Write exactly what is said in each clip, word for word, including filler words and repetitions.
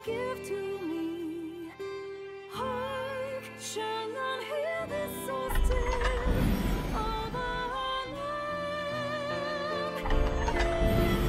give to me. Hark, shall none hear this so still? Of our land in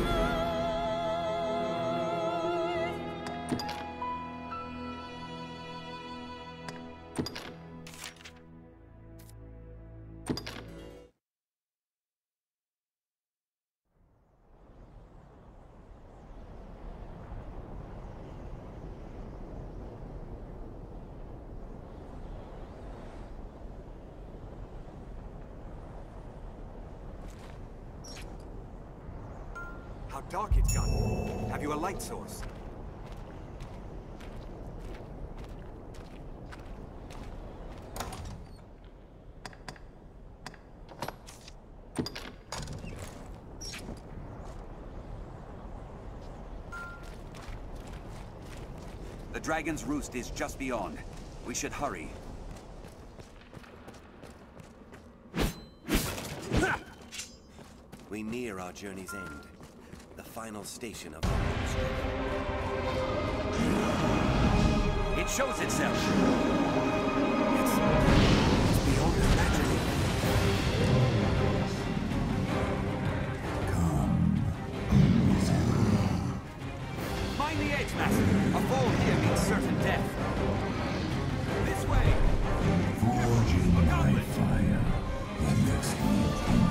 How dark it's gotten. Have you a light source? The dragon's roost is just beyond. We should hurry. We near our journey's end. The final station of our journey. It shows itself. It's, it's beyond imagining. Come. Mind the edge, Master. A fall here means certain death. This way. Forge in my fire. The next one.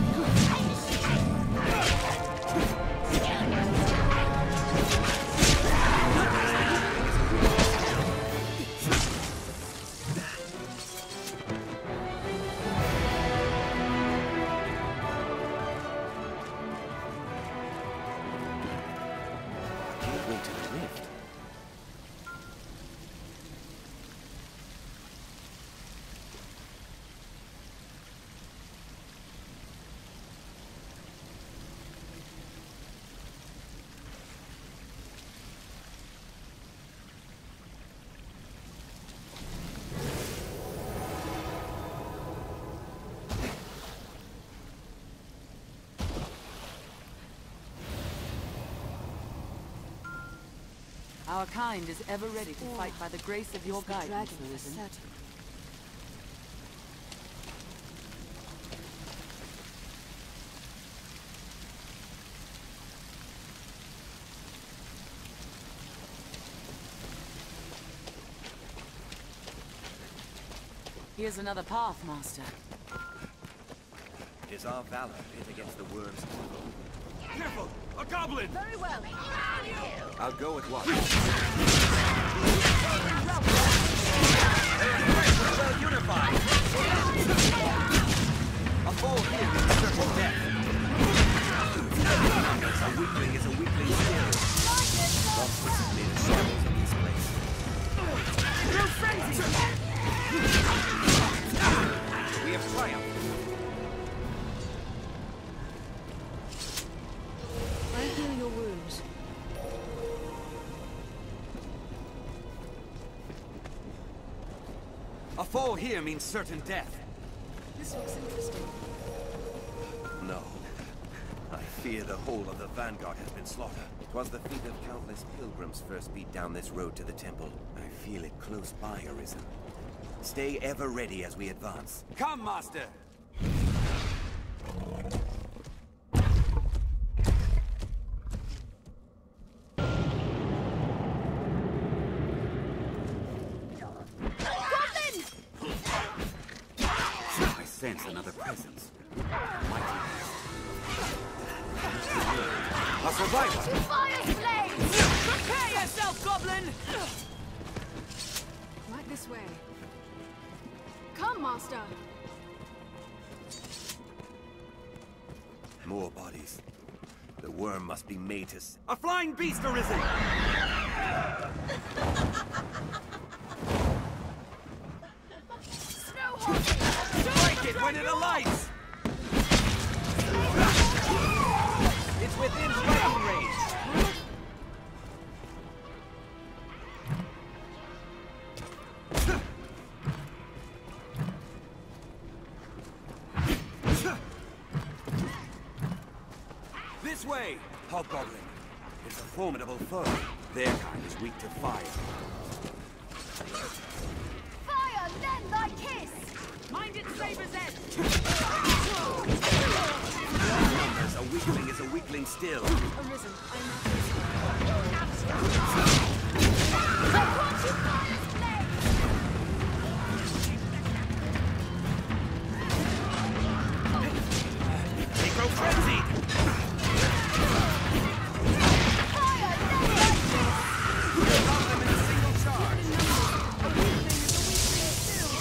Our kind is ever ready to fight by the grace of your guidance, Arisen. Here's another path, Master. It is our valor pit against the worm's evil. Careful! A goblin! Very well. I'll go at once. Their strength is well unified. A fall here means certain death. A weakling is a weakling still. Monsters have made a shambles of this place. Through frenzy! We have triumphed. I heal your wounds. A fall here means certain death. This looks interesting. No. I fear the whole of the vanguard has been slaughtered. Twas the feet of countless pilgrims first beat down this road to the temple. I feel it close by, Arisen. Stay ever ready as we advance. Come, Master! I sense another presence. Mighty. A survivor! Fire flames! Prepare yourself, Goblin! Right this way. Come, Master. More bodies. The worm must be made to... S A flying beast arisen! Strike it when it alights! It's within striking range! This way! Hobgoblin. It's a formidable foe. Their kind is weak to fire. Fire, then thy kiss! Mind it, Saber's Edge! Numbers, a weakling is a weakling still. Arisen, I am not I want you fire's blade! They grow frenzied! Fire, then thy kiss! Drop them in a single charge! A weakling is a weakling still.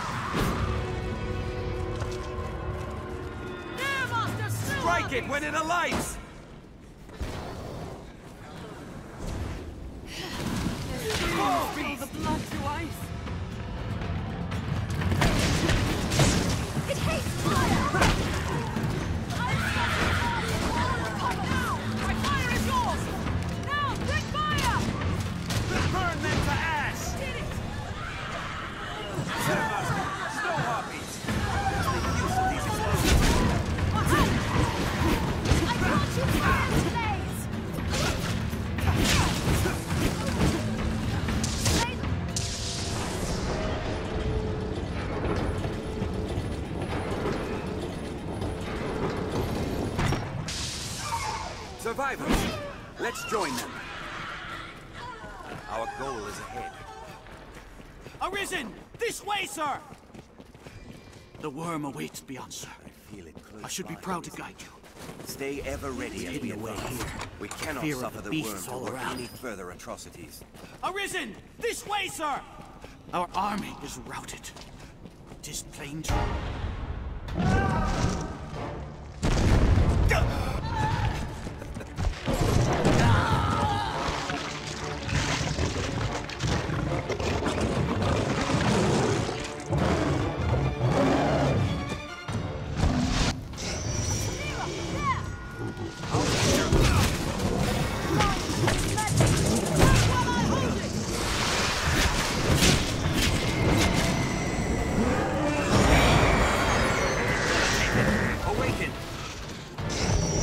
There, Master, still Strike it when it alights! All the blood to ice! It hates fire! I'm stopping now! My fire is yours! Now, quick fire! Burn them to ash! Did it! Snow harpies! Make use of these explosives! I brought you fire's blaze! Survivors, let's join them. Our goal is ahead. Arisen! This way, sir! The worm awaits beyond, sir. I feel it close I should be by, proud to Arisen. guide you. Stay ever ready as hidden we away advance. here. We cannot Fear of suffer the the, beasts worm to all work around. any further atrocities. Arisen! This way, sir! Our army is routed. Tis plain to... Awaken!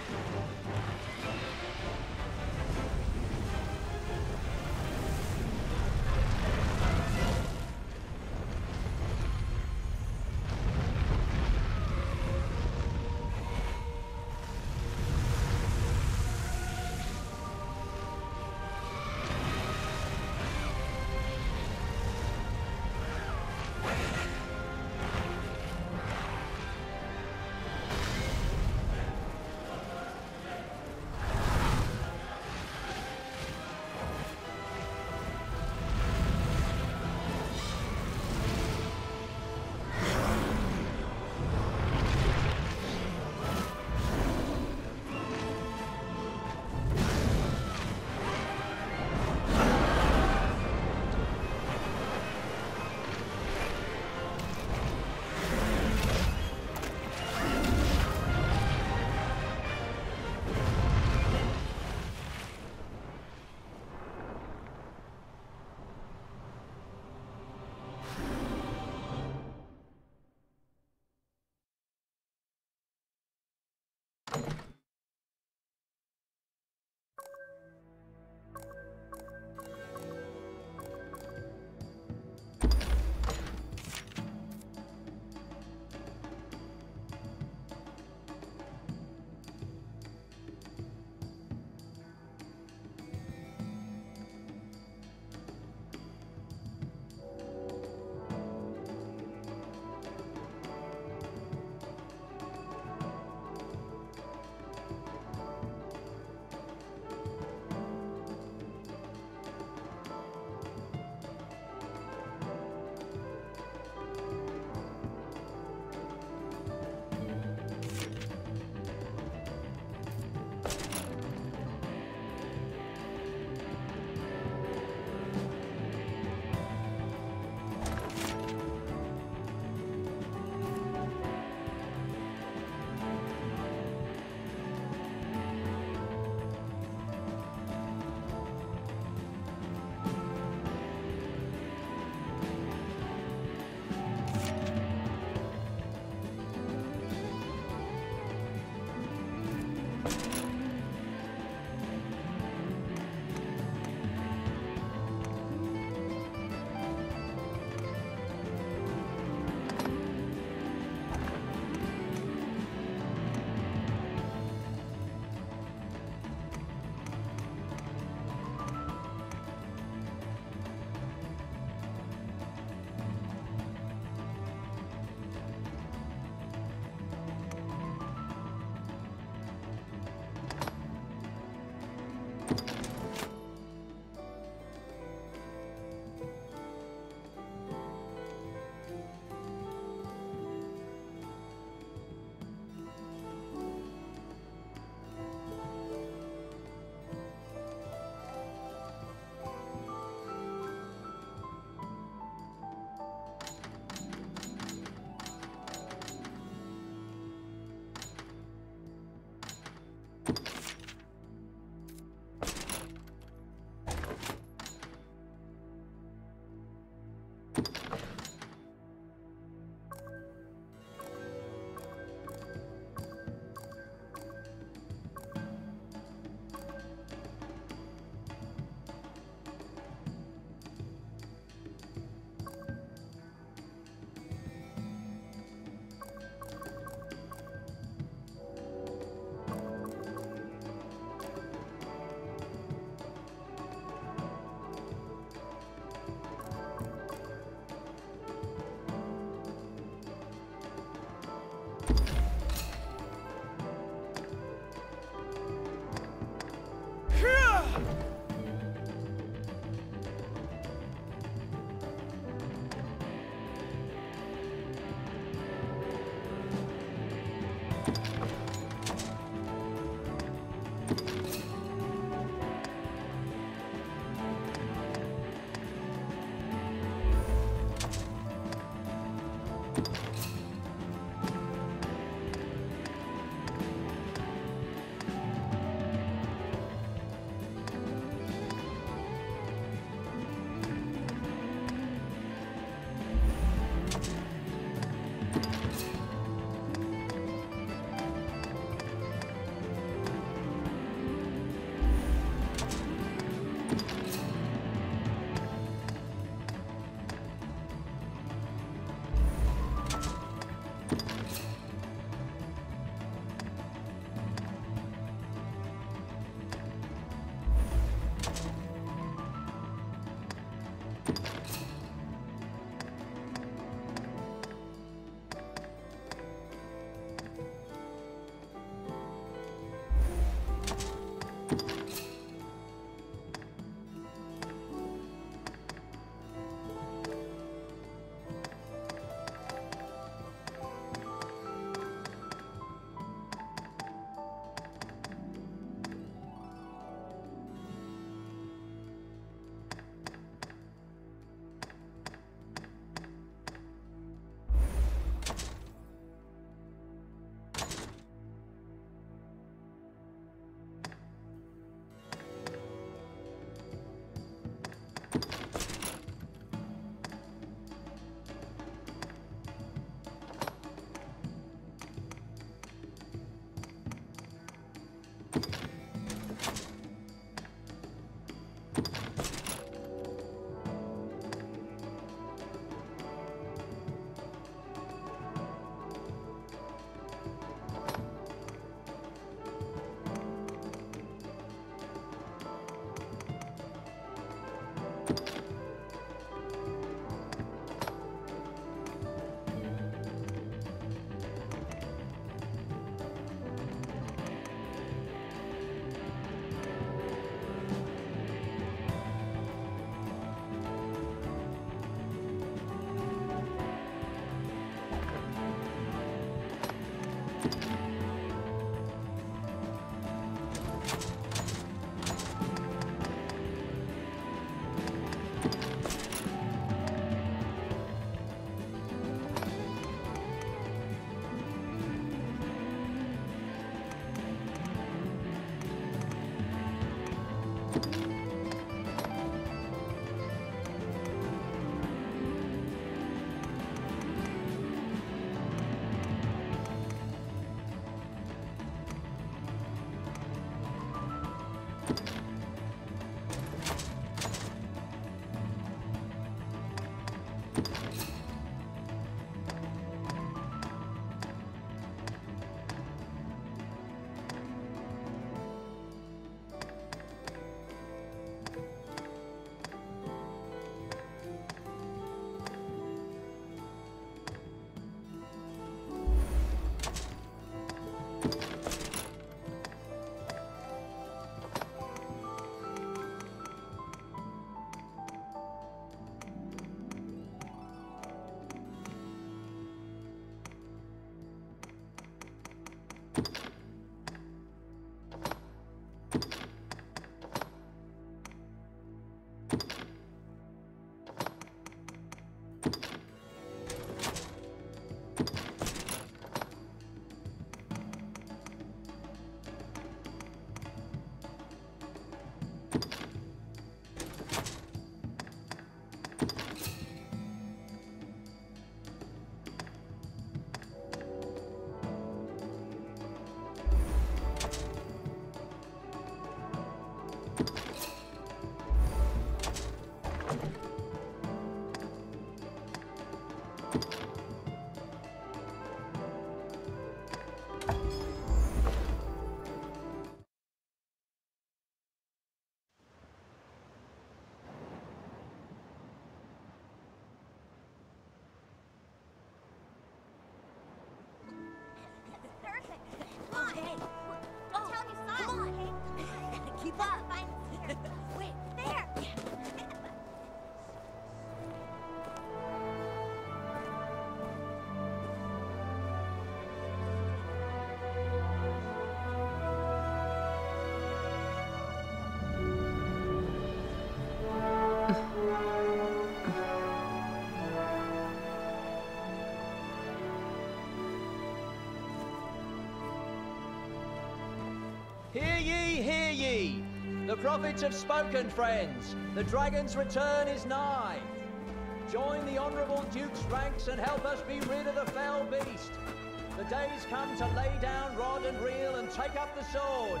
Hear ye, hear ye! The prophets have spoken, friends. The dragon's return is nigh. Join the honourable Duke's ranks and help us be rid of the fell beast. The day's come to lay down rod and reel and take up the sword.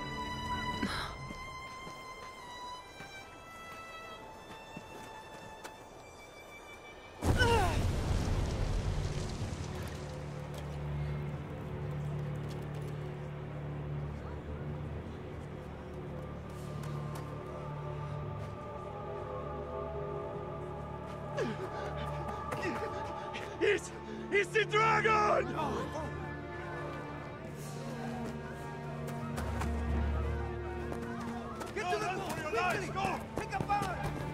It's... it's the dragon! Get to the run wall! for your lives! Go! Pick up fire!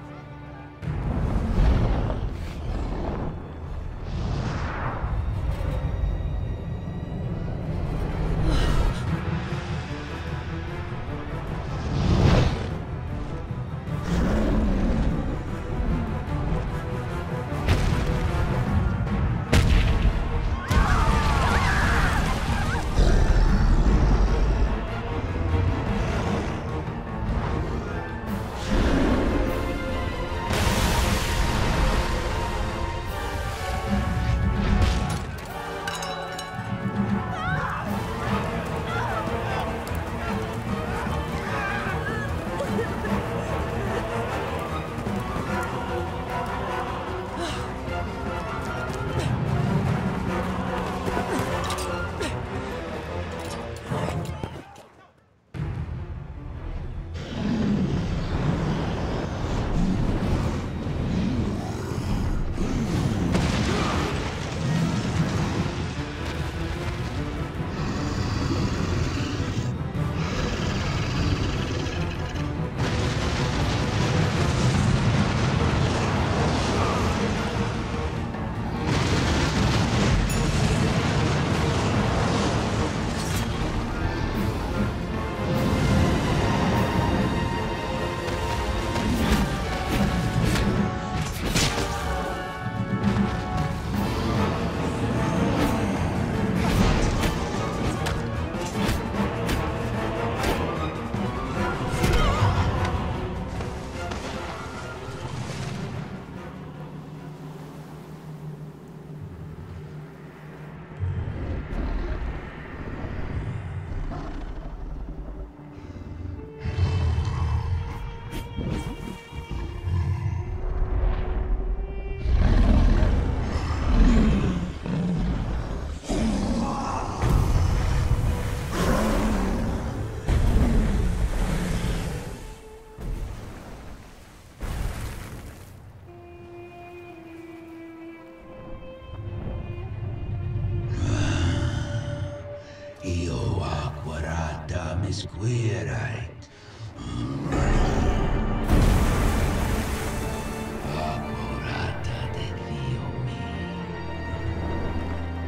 Io acquarata misquierait. Acquarata de Dio mi.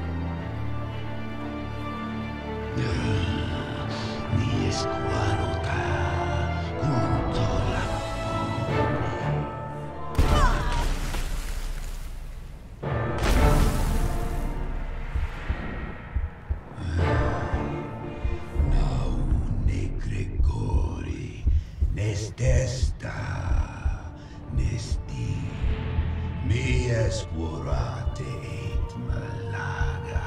Mi esquarota Estesta, Nisti, mi escurate et malaga.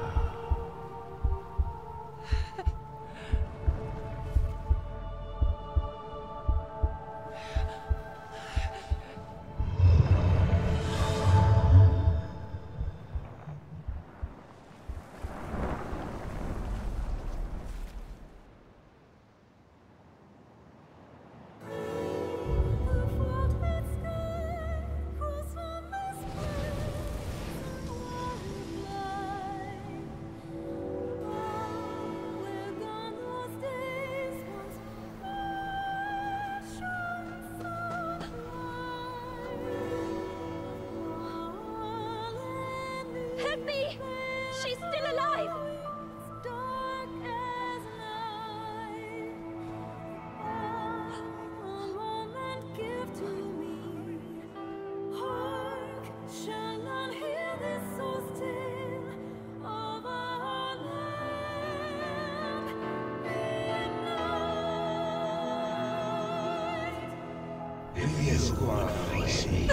Help me! She's still alive! If you squad face me.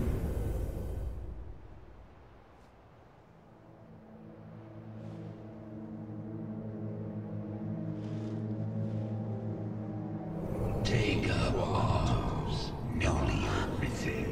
Take up arms, no leave everything.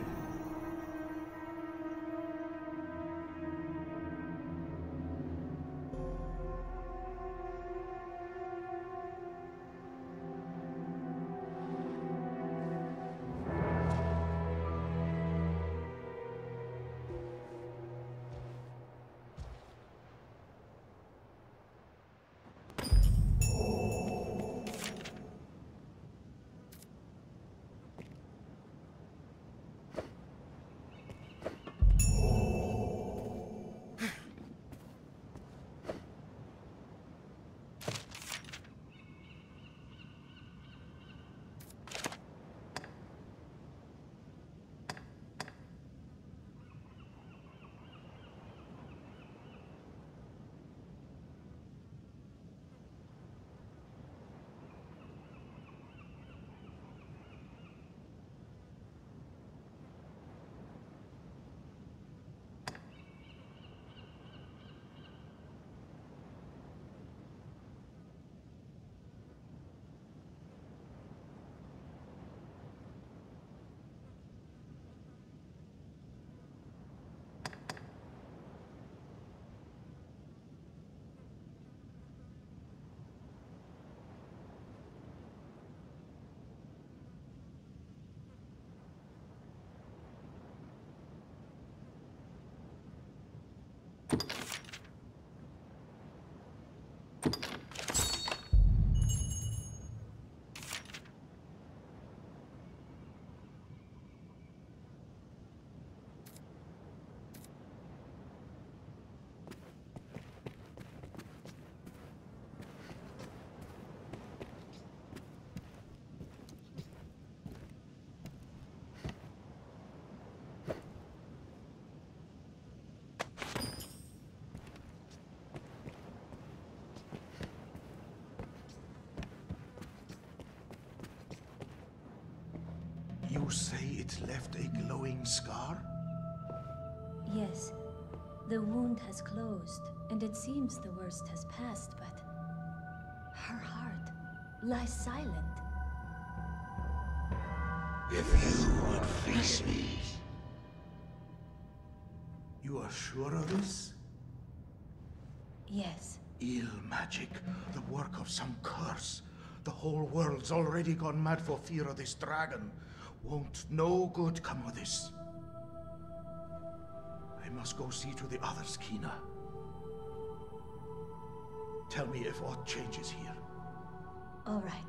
You say it left a glowing scar? Yes. The wound has closed, and it seems the worst has passed, but her heart lies silent. If you would face me. You are sure of this? Yes. Ill magic, the work of some curse. The whole world's already gone mad for fear of this dragon. Won't no good come of this? I must go see to the others, Kina. Tell me if aught changes here. All right.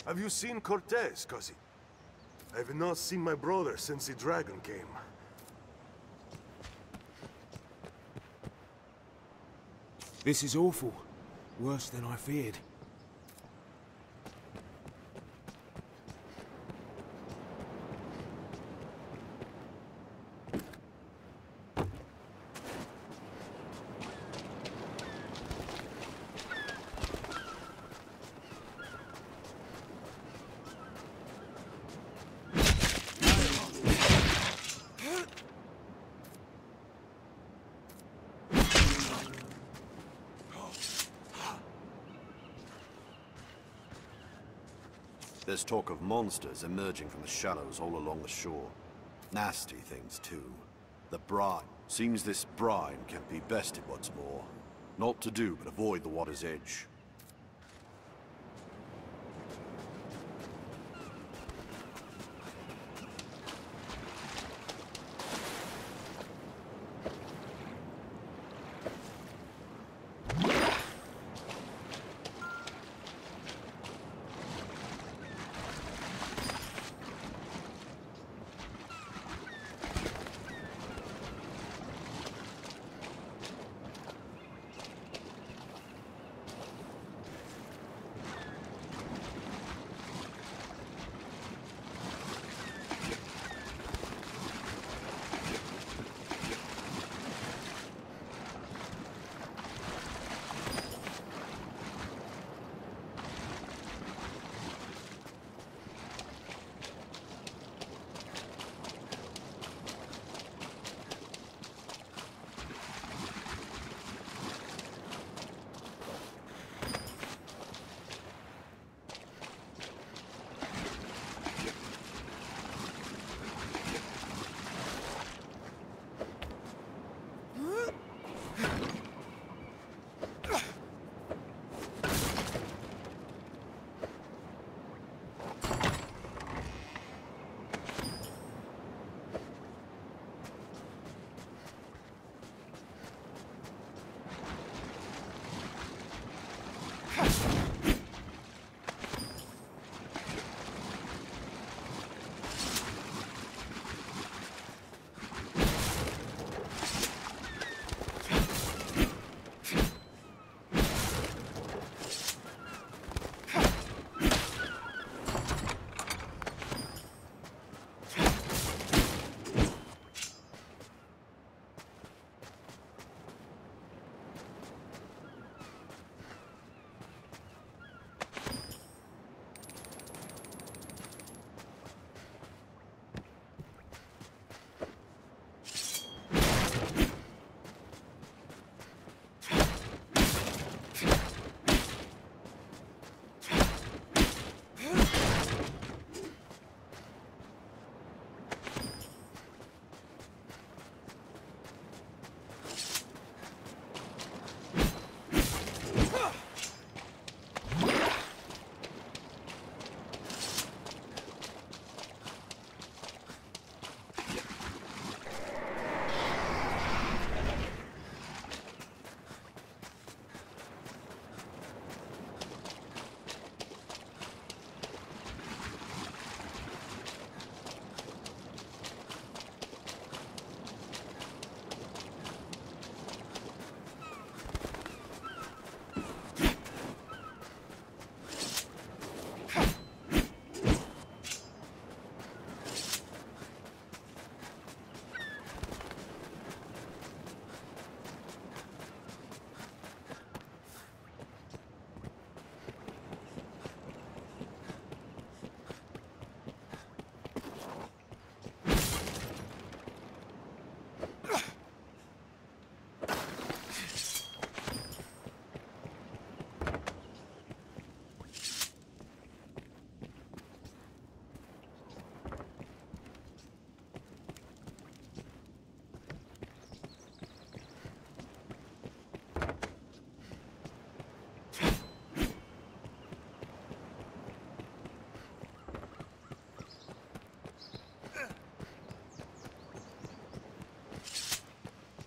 Have you seen Cortez, cousin? I've not seen my brother since the dragon came. This is awful. Worse than I feared. There's talk of monsters emerging from the shallows all along the shore. Nasty things, too. The brine. Seems this brine can be bested once more. Not to do, but avoid the water's edge.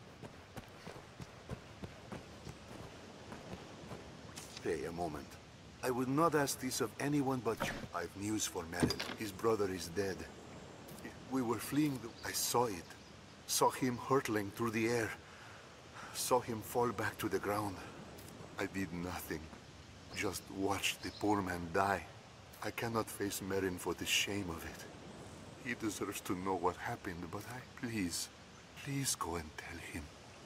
Stay a moment. I would not ask this of anyone but you. I've news for Merrin. His brother is dead. We were fleeing the... I saw it. Saw him hurtling through the air. Saw him fall back to the ground. I did nothing. Just watched the poor man die. I cannot face Merrin for the shame of it. He deserves to know what happened, but I... Please, please go and tell him.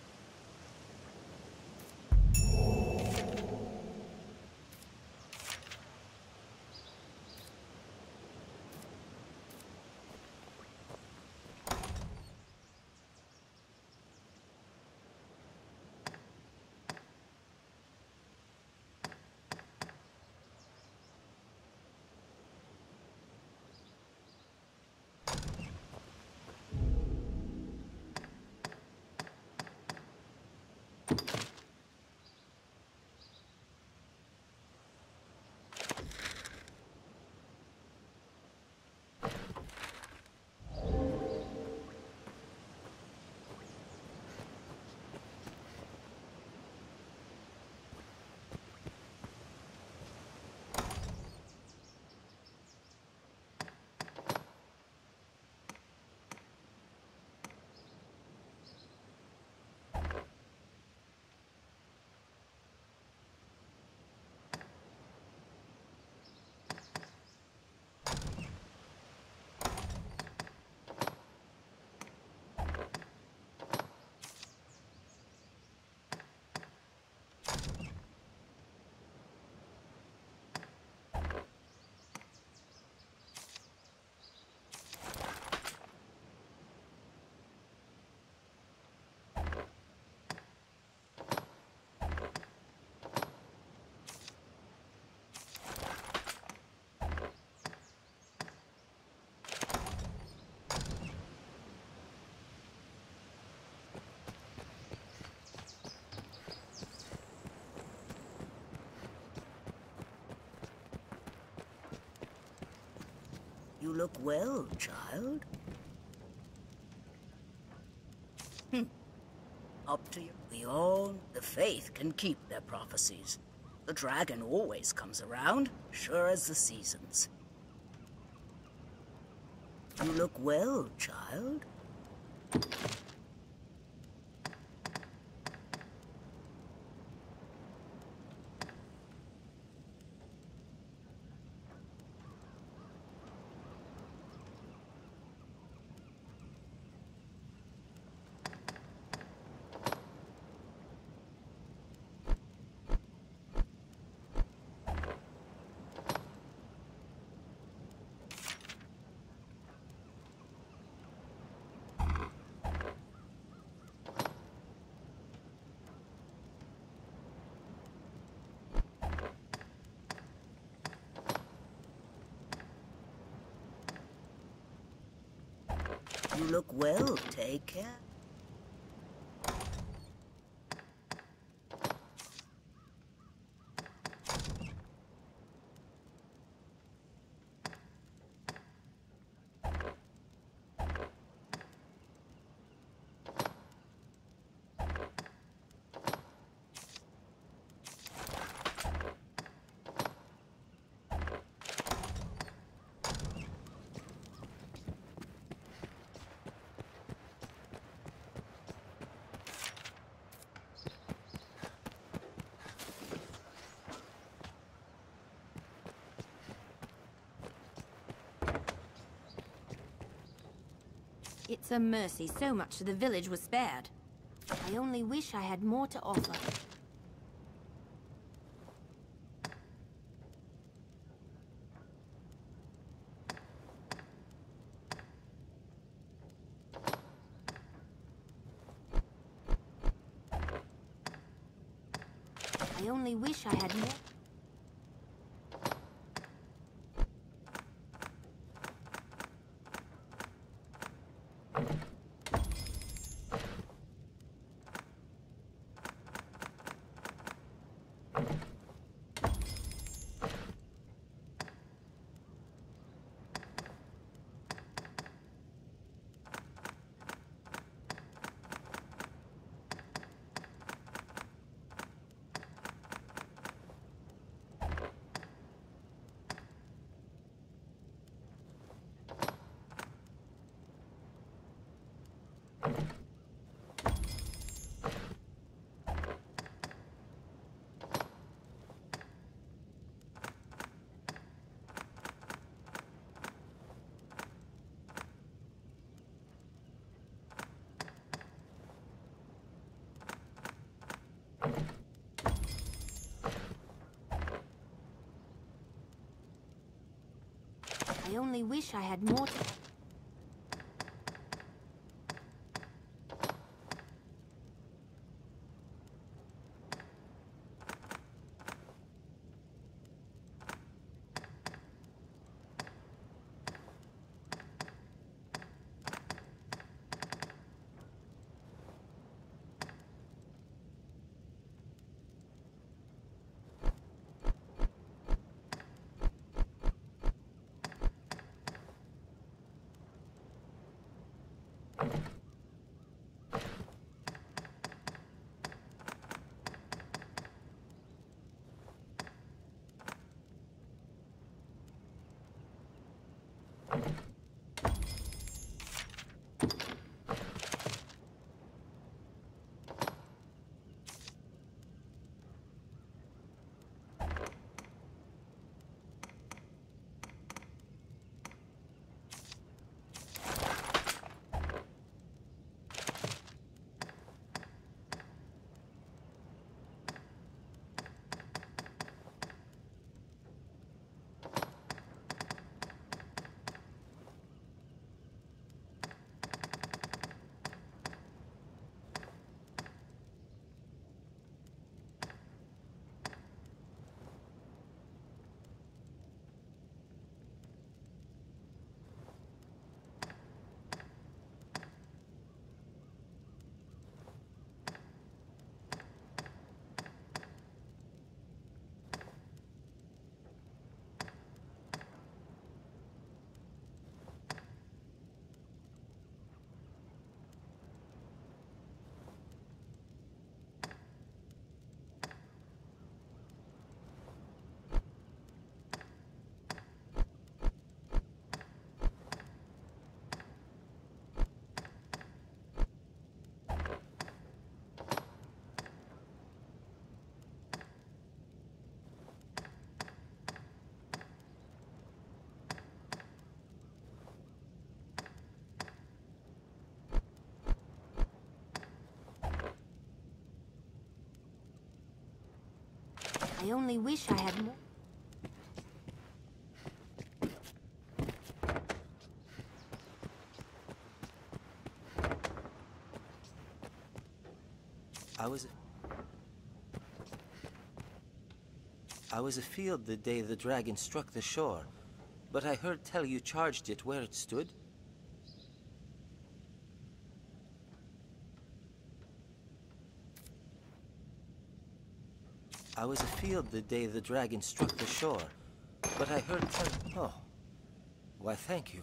You look well, child. Hm. Up to you. We all, the faith, can keep their prophecies. The dragon always comes around, sure as the seasons. You look well, child. You look well. Take care. It's a mercy so much of the village was spared. I only wish I had more to offer. I only wish I had more. I only wish I had more to... I only wish I had more... I was... I was afield the day the dragon struck the shore, but I heard tell you charged it where it stood. I was afield the day the dragon struck the shore, but I heard tell... Oh. Why, thank you.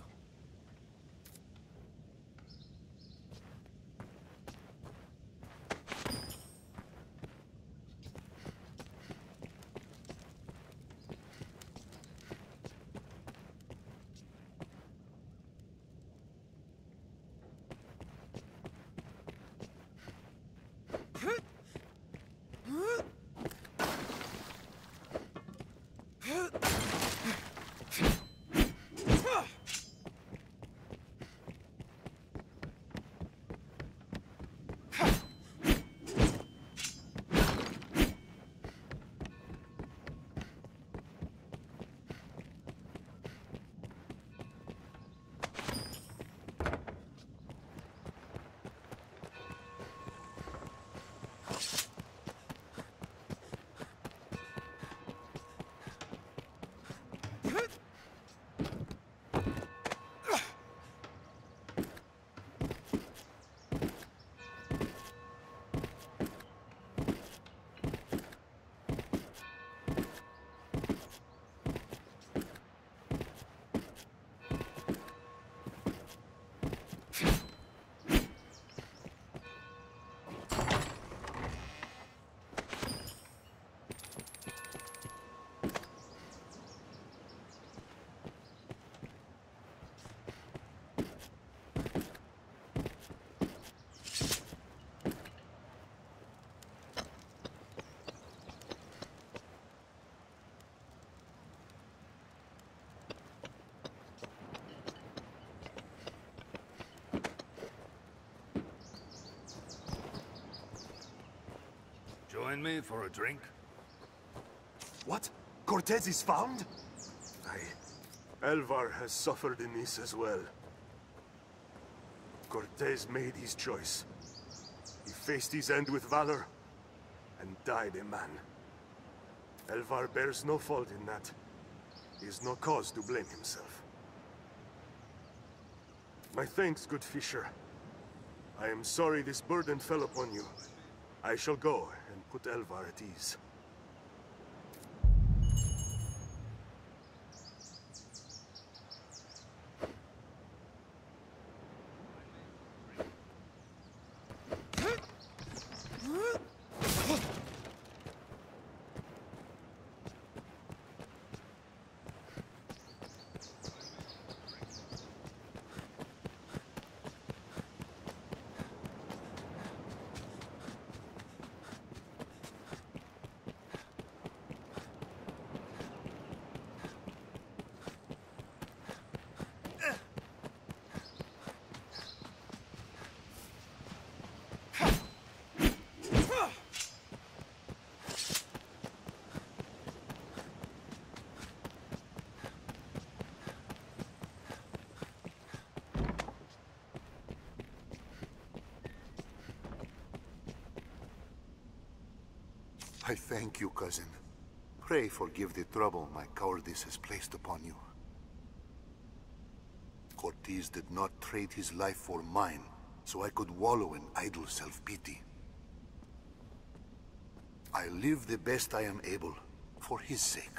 Join me for a drink? What? Cortez is found? I... Elvar has suffered in this as well. Cortez made his choice. He faced his end with valor, and died a man. Elvar bears no fault in that. He has no cause to blame himself. My thanks, good Fisher. I am sorry this burden fell upon you. I shall go and put Elvar at ease. I thank you, cousin. Pray forgive the trouble my cowardice has placed upon you. Cortez did not trade his life for mine, so I could wallow in idle self-pity. I live the best I am able, for his sake.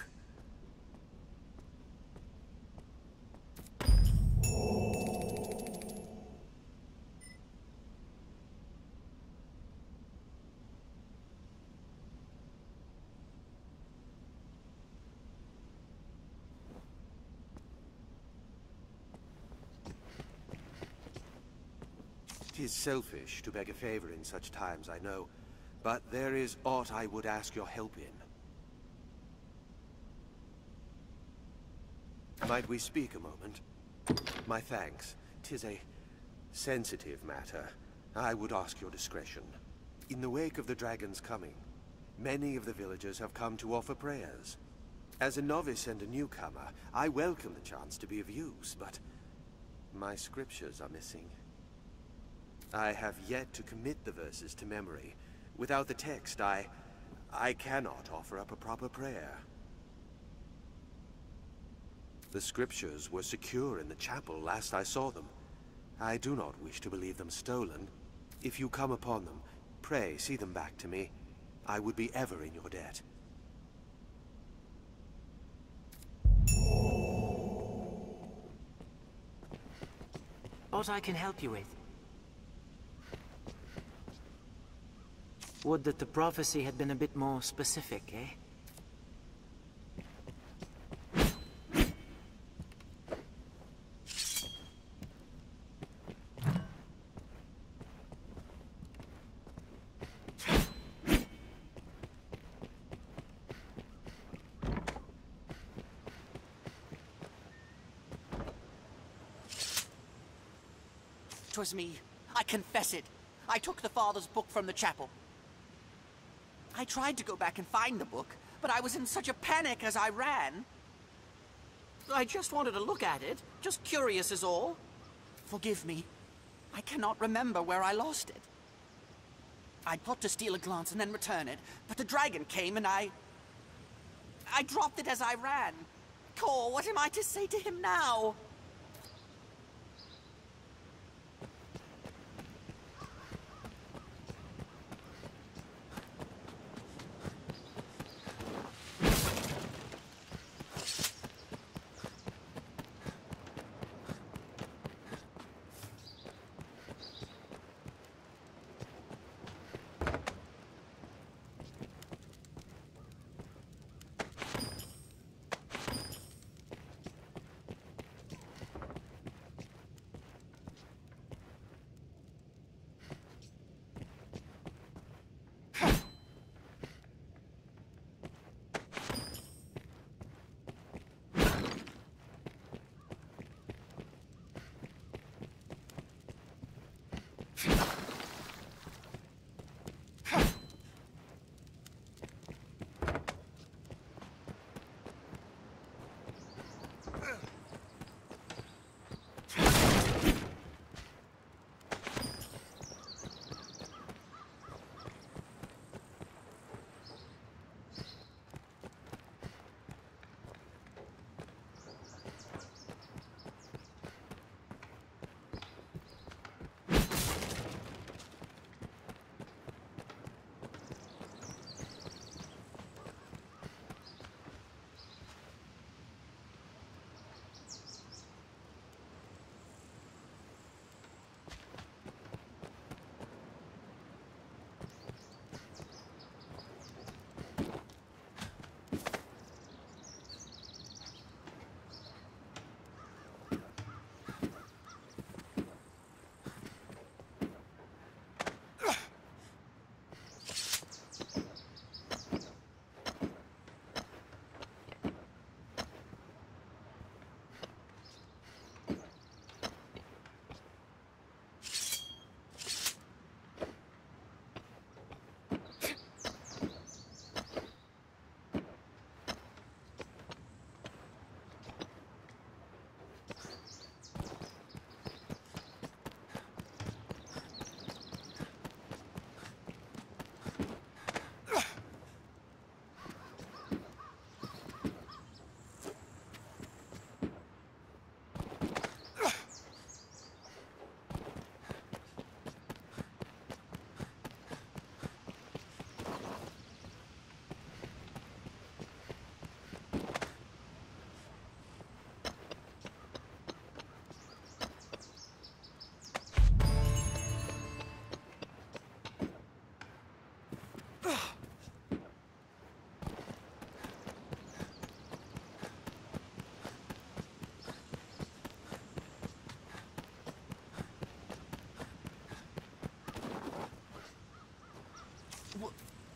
It is selfish to beg a favor in such times, I know, but there is aught I would ask your help in. Might we speak a moment? My thanks. 'Tis a sensitive matter. I would ask your discretion. In the wake of the dragon's coming, many of the villagers have come to offer prayers. As a novice and a newcomer, I welcome the chance to be of use, but my scriptures are missing. I have yet to commit the verses to memory. Without the text, I... I cannot offer up a proper prayer. The scriptures were secure in the chapel last I saw them. I do not wish to believe them stolen. If you come upon them, pray see them back to me. I would be ever in your debt. Aught I can help you with? Would that the prophecy had been a bit more specific, eh? "'Twas me. I confess it. I took the father's book from the chapel. I tried to go back and find the book, but I was in such a panic as I ran. I just wanted to look at it, just curious is all. Forgive me. I cannot remember where I lost it. I thought to steal a glance and then return it, but the dragon came and I... I dropped it as I ran. Cor, what am I to say to him now?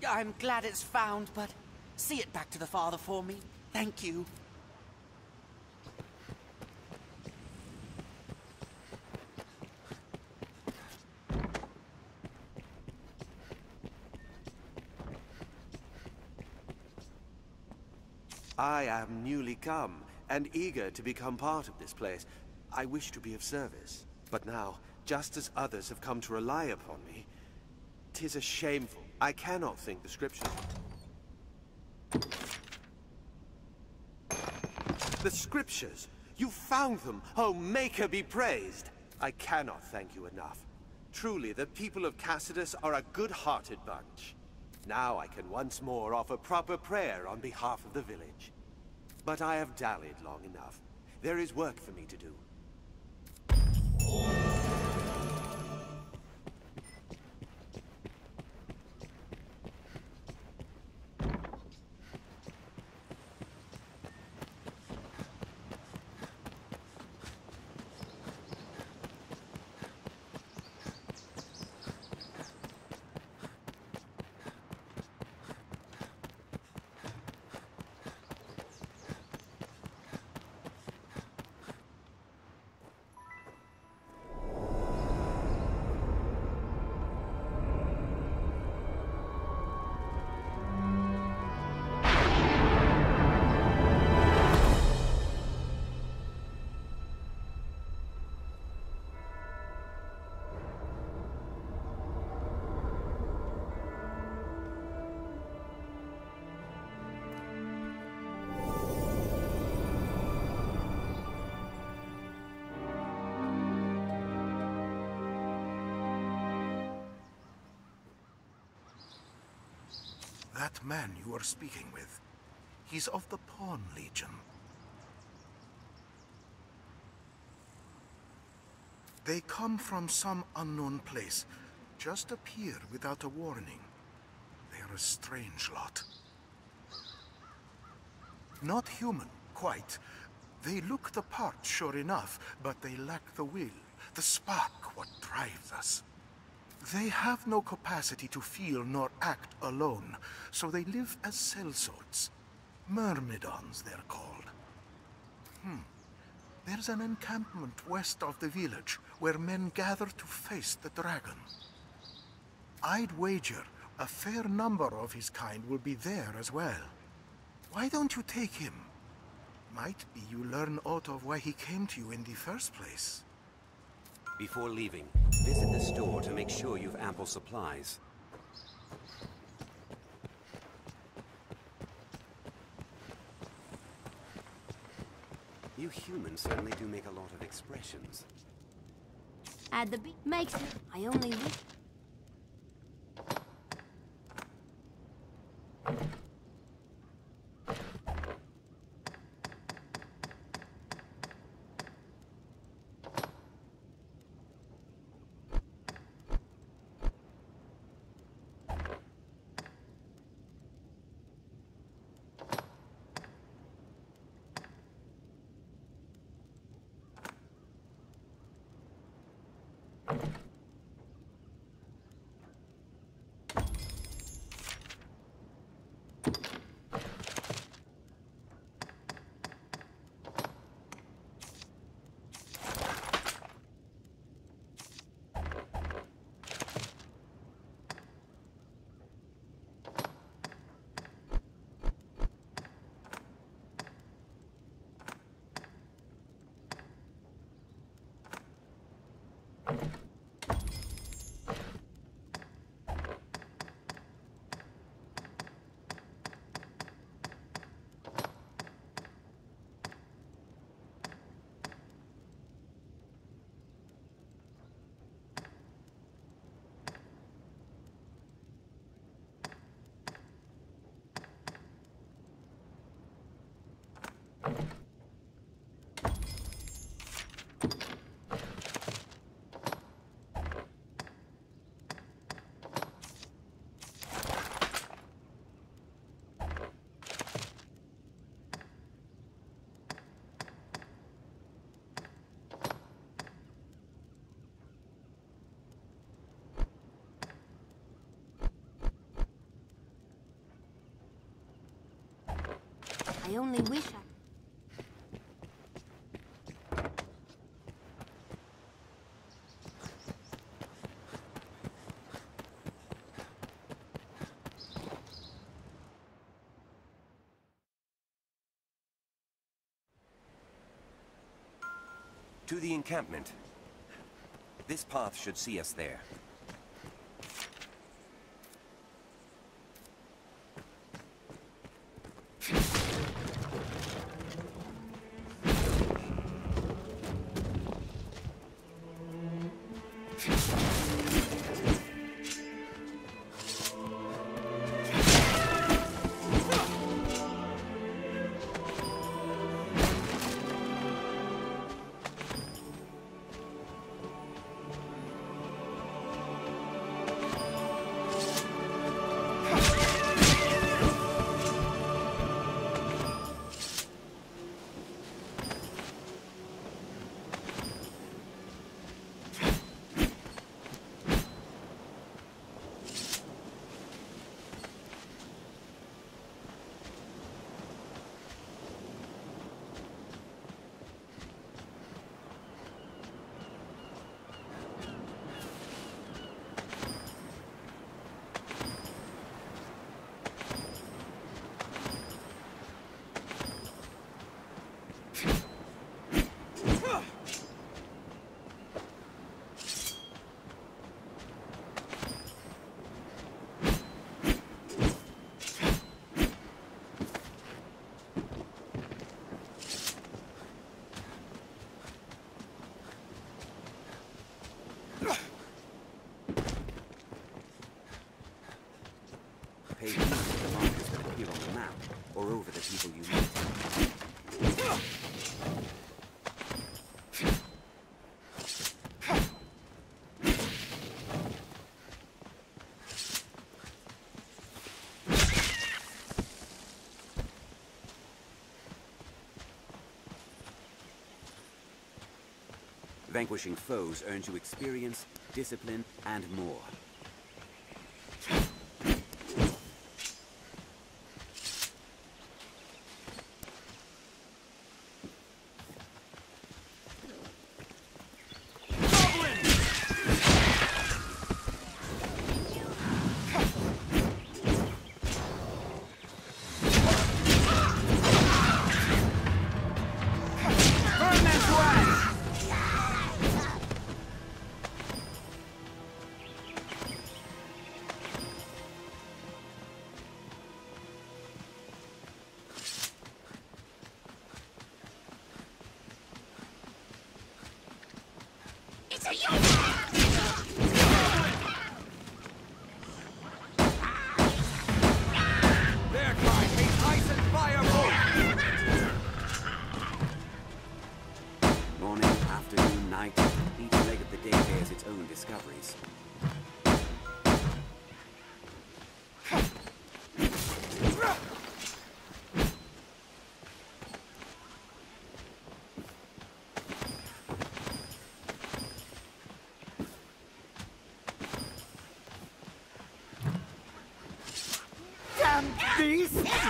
I'm glad it's found, but see it back to the father for me. Thank you. I am newly come, and eager to become part of this place. I wish to be of service. But now, just as others have come to rely upon me, 'tis a shameful. I cannot think the scriptures. The scriptures! You found them! Oh, Maker be praised! I cannot thank you enough. Truly, the people of Cassidus are a good-hearted bunch. Now I can once more offer proper prayer on behalf of the village. But I have dallied long enough. There is work for me to do. That man you are speaking with, he's of the Pawn Legion. They come from some unknown place, just appear without a warning. They are a strange lot. Not human, quite. They look the part, sure enough, but they lack the will, the spark, what drives us. They have no capacity to feel nor act alone, so they live as sellswords. Myrmidons, they're called. Hmm. There's an encampment west of the village where men gather to face the dragon. I'd wager a fair number of his kind will be there as well. Why don't you take him? Might be you learn aught of why he came to you in the first place. Before leaving, visit the store to make sure you've ample supplies. You humans certainly do make a lot of expressions. Add the beat makes me. I only wish. I only wish I... To the encampment. This path should see us there. Pay heed to the markers that appear on the map, or over the people you meet. Vanquishing foes earns you experience, discipline, and more. Beast!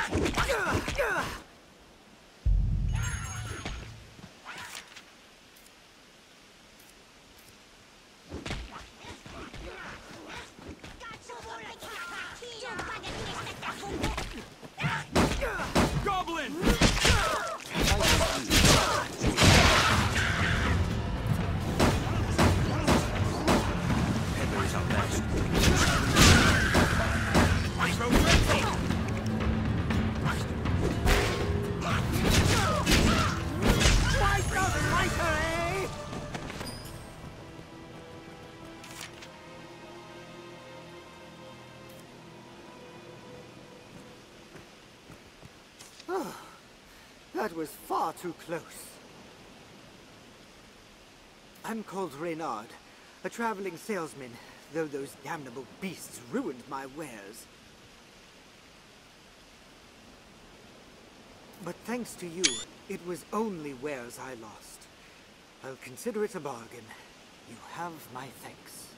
Goblin! Peddler is up next. That was far too close. I'm called Reynard, a traveling salesman, though those damnable beasts ruined my wares. But thanks to you, it was only wares I lost. I'll consider it a bargain. You have my thanks.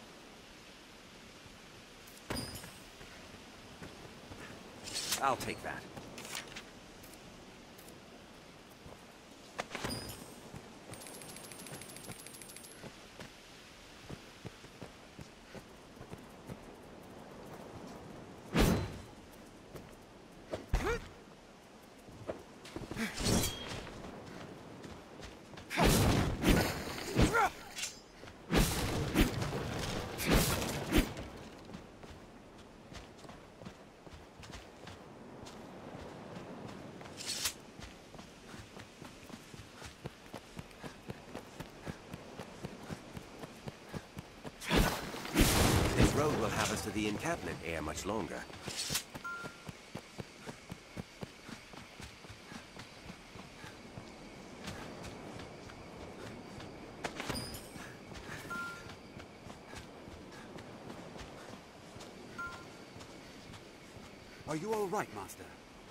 I'll take that. will have us to the encampment ere much longer. Are you all right, Master?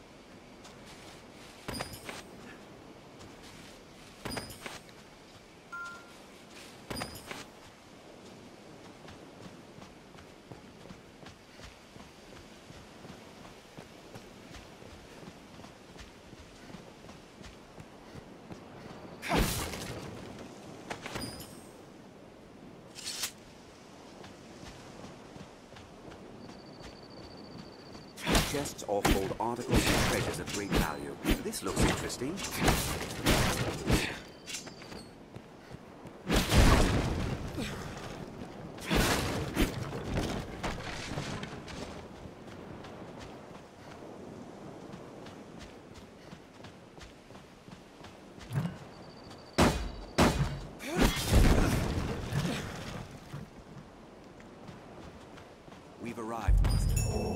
Chests all hold articles and treasures of great value. This looks interesting. We've arrived, Master.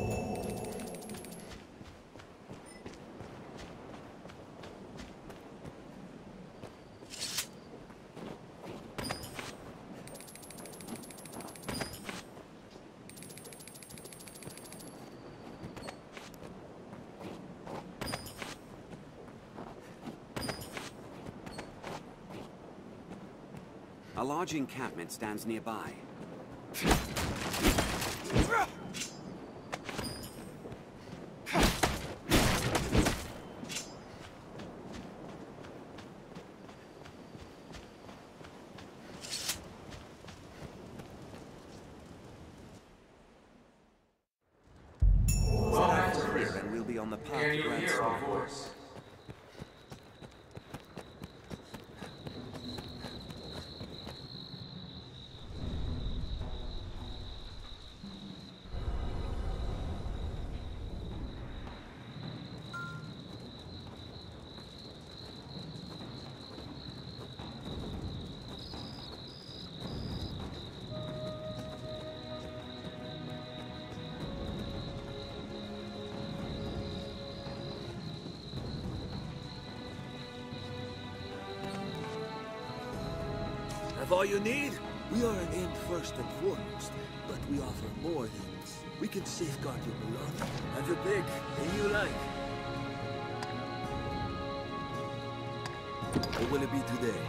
A large encampment stands nearby. And we'll be on the path to Grand Storm. Have all you need? We are an inn first and foremost, but we offer more than this. We can safeguard your belongings. Have your pick, and you like. What will it be today?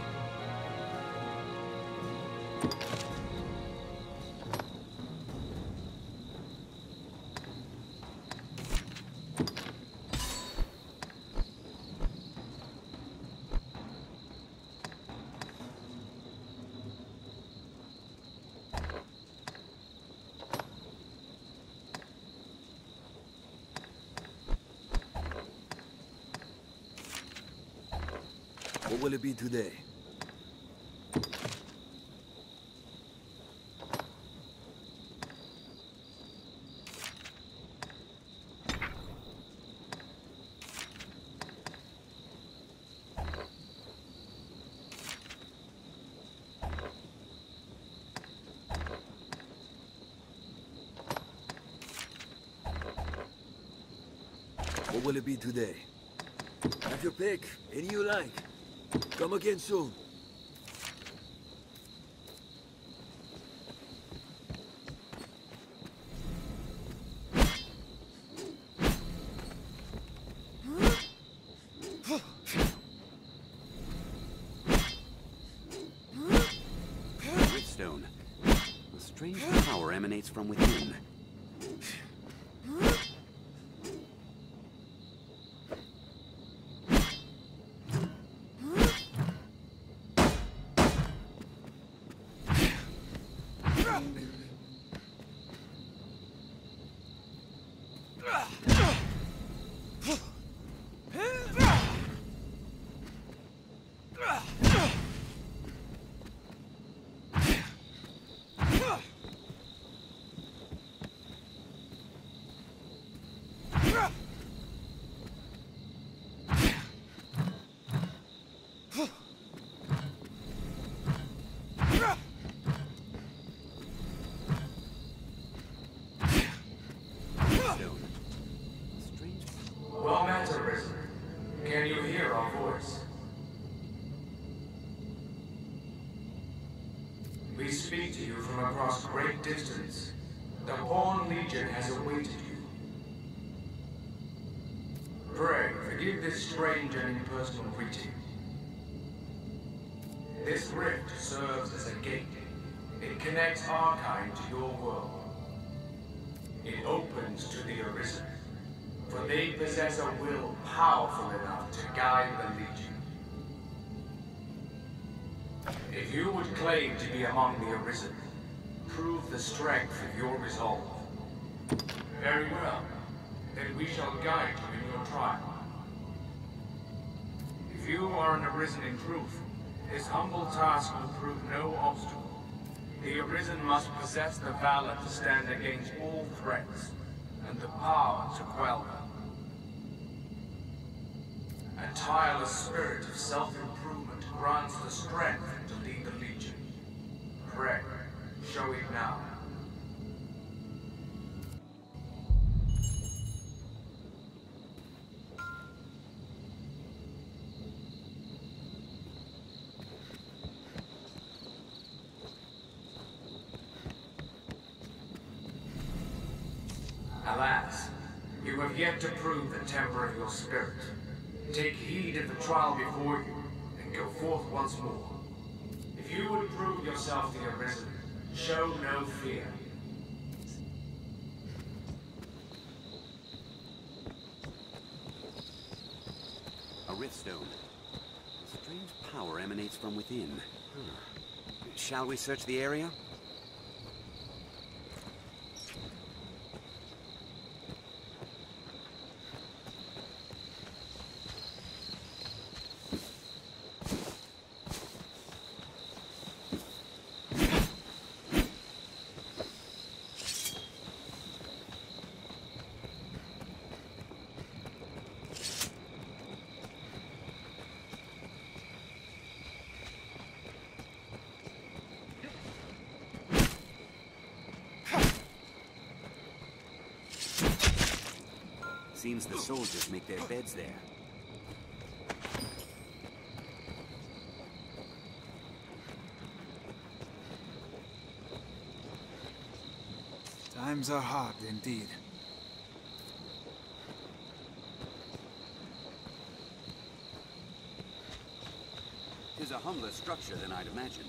What will it be today? What will it be today? Have your pick, any you like. Come again soon. Gritstone. A strange power emanates from within. speak to you from across great distance. The Pawn Legion has awaited you. Pray, forgive this strange and impersonal greeting. This rift serves as a gate. It connects our kind to your world. It opens to the Arisen, for they possess a will powerful enough to guide the Legion. If you would claim to be among the Arisen, prove the strength of your resolve. Very well. Then we shall guide you in your trial. If you are an Arisen in truth, this humble task will prove no obstacle. The Arisen must possess the valor to stand against all threats, and the power to quell them. A tireless spirit of self-improvement grants the strength to lead the Legion. Pray, show it now. Alas, you have yet to prove the temper of your spirit. Take heed of the trial before you, and go forth once more. If you would prove yourself the Arisen, show no fear. A riftstone. A strange power emanates from within. Hmm. Shall we search the area? Seems the soldiers make their beds there. Times are hard indeed. Tis a humbler structure than I'd imagined.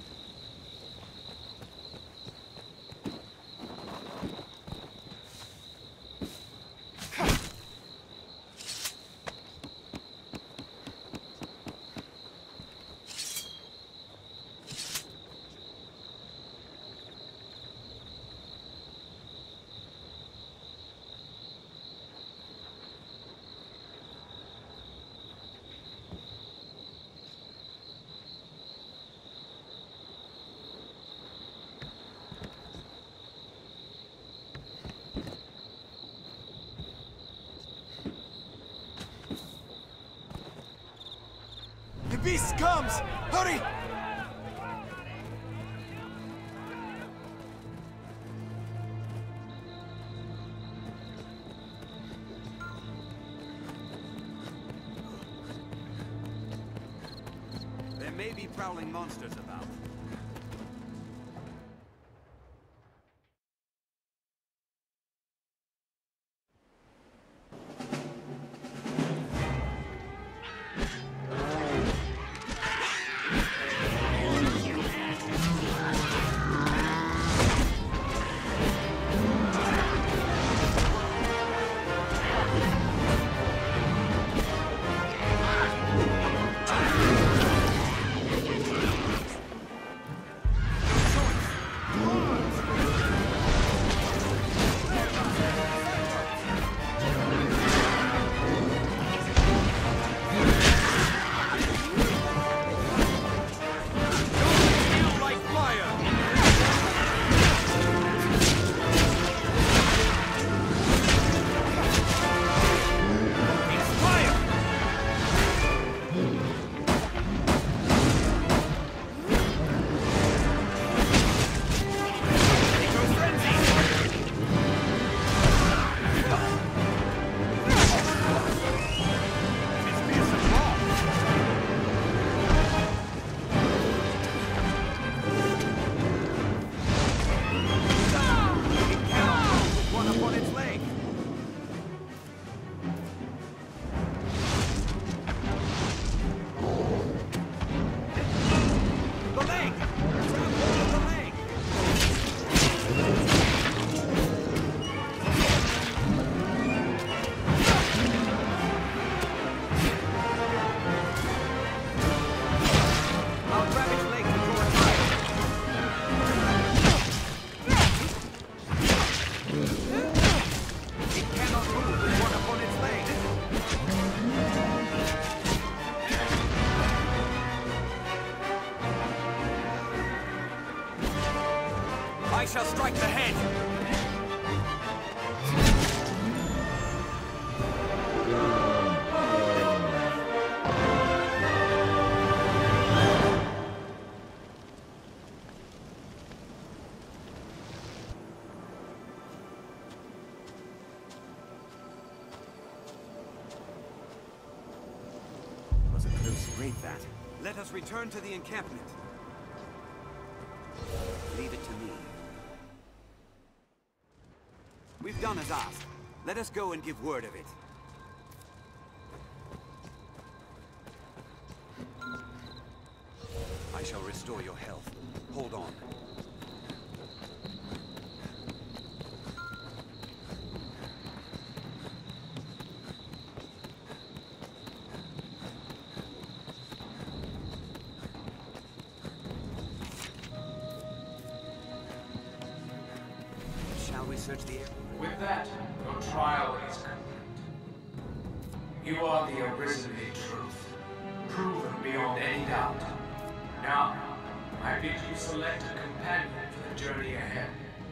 The beast comes! Hurry! There may be prowling monsters about. break that. Let us return to the encampment. Leave it to me. We've done as asked. Let us go and give word of it. I shall restore your health. Hold on. Shall we search the air? With that, your trial is complete. You are the arisen in truth, proven beyond any doubt. Now, I bid you select a companion for the journey ahead.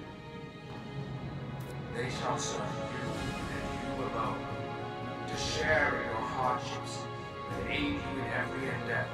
They shall serve you, and you alone, to share in your hardships, and aid you in every endeavor.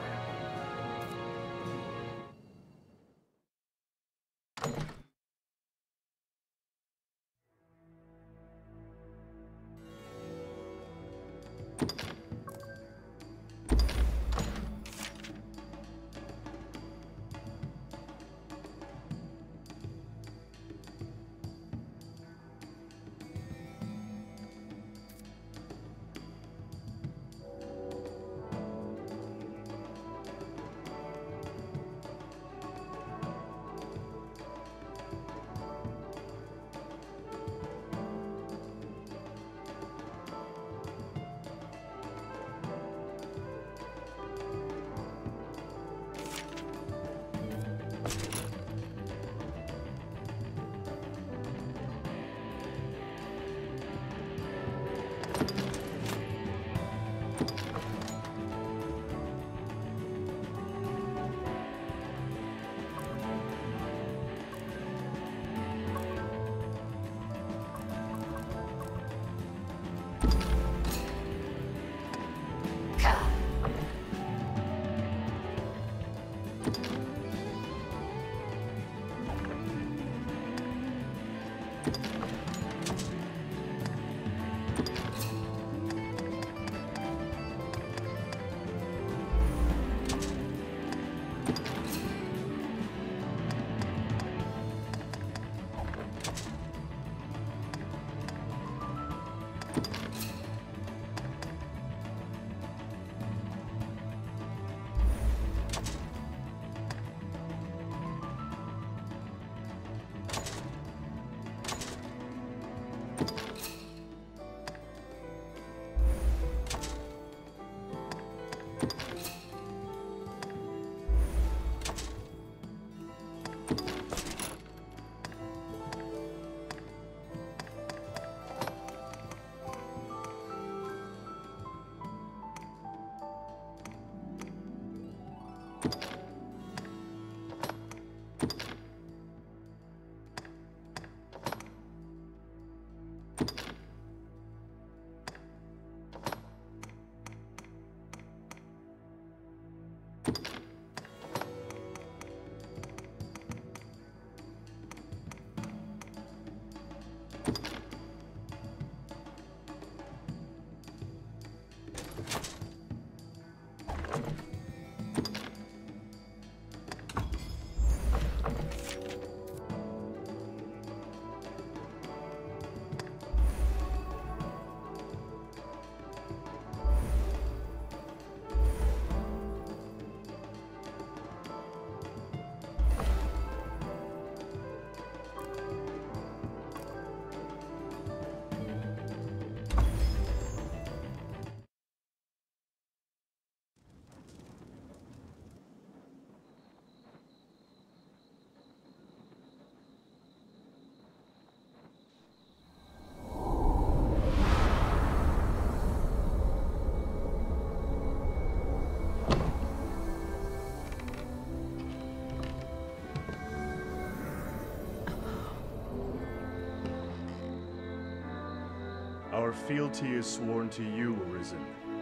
Our fealty is sworn to you, Arisen.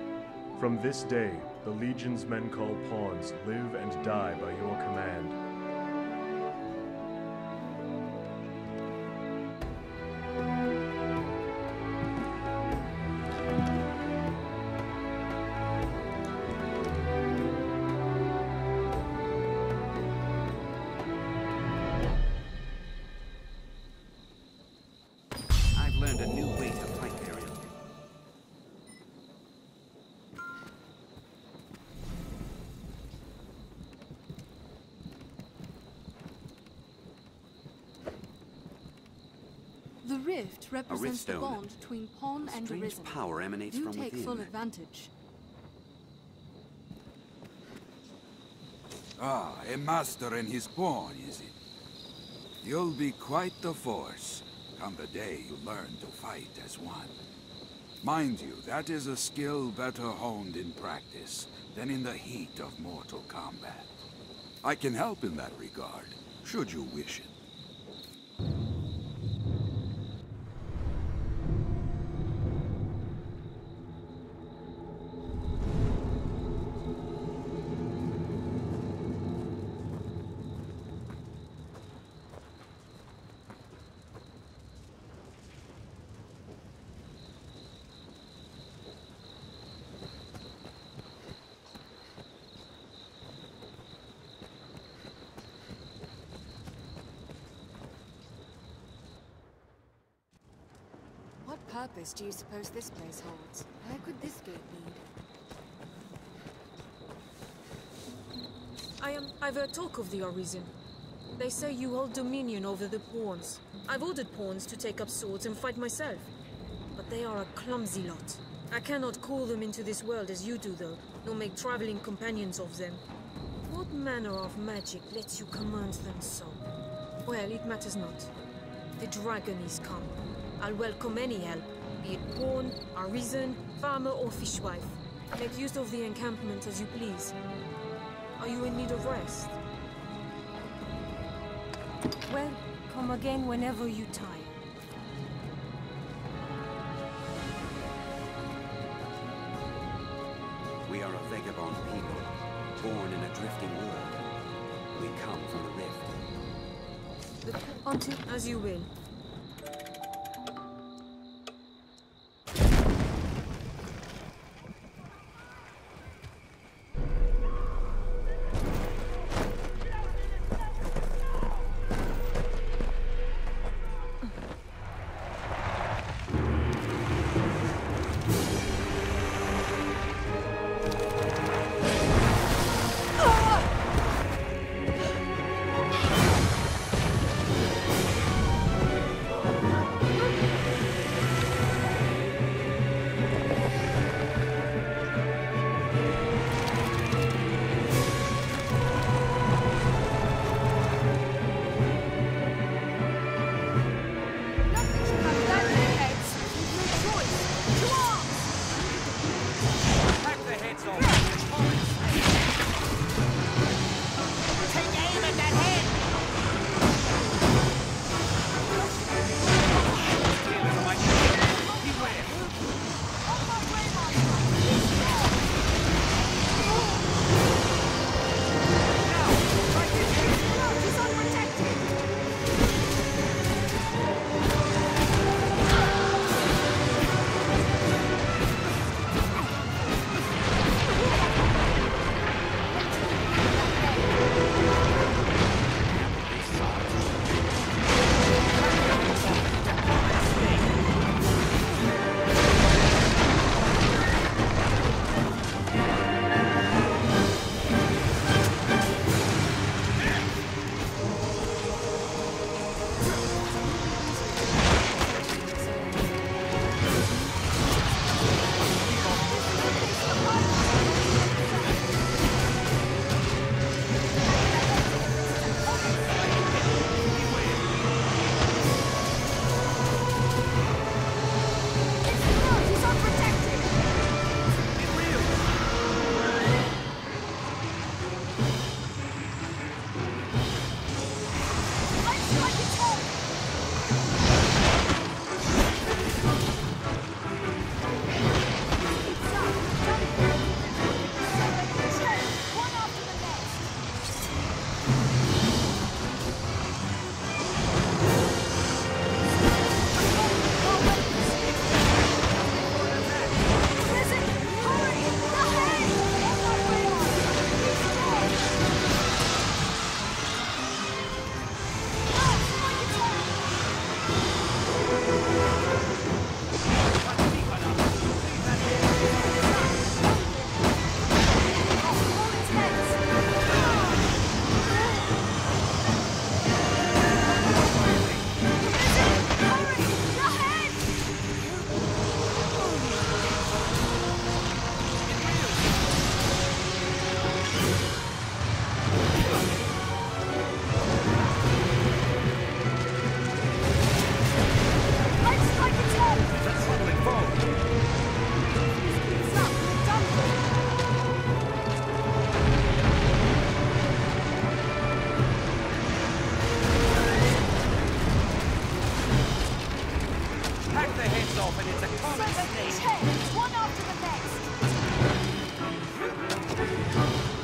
From this day, the Legion's men called pawns live and die by your command. rift represents the stone. bond between Pawn and Strange Arisen. power emanates Do from take within. full advantage. Ah, a master in his pawn, is it? You'll be quite the force, come the day you learn to fight as one. Mind you, that is a skill better honed in practice than in the heat of mortal combat. I can help in that regard, should you wish it. What purpose do you suppose this place holds? Where could this gate lead? I am. I've heard talk of the Arisen. They say you hold dominion over the pawns. I've ordered pawns to take up swords and fight myself. But they are a clumsy lot. I cannot call them into this world as you do, though, nor make traveling companions of them. What manner of magic lets you command them so? Well, it matters not. The dragon is come. I'll welcome any help, be it pawn, arisen, farmer, or fishwife. Make use of the encampment as you please. Are you in need of rest? Well, come again whenever you tire. We are a vagabond people, born in a drifting world. We come from the rift. Until as you will. Servant, ten, one after the next.